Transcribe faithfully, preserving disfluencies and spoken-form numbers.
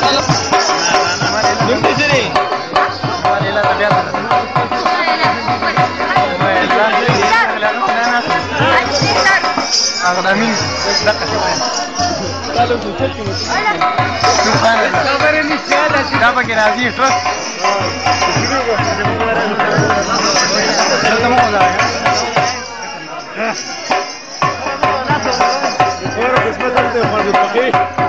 أغنامين دقة شوية قالوا بتشكل سبحان الله خبرني السيادة ده بقى نازيف بس ده مو ده ها